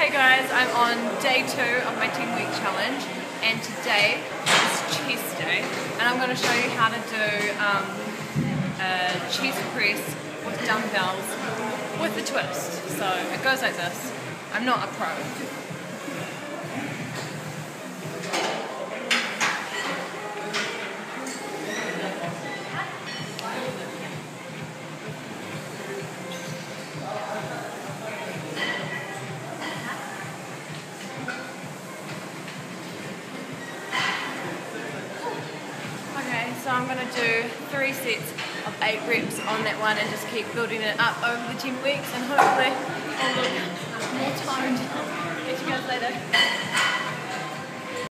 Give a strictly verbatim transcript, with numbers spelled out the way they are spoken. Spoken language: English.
Hey guys, I'm on day two of my ten week challenge, and today is chest day, and I'm going to show you how to do um, a chest press with dumbbells with a twist. So it goes like this. I'm not a pro. So I'm going to do three sets of eight reps on that one and just keep building it up over the ten weeks, and hopefully I'll look more toned. Catch you guys later.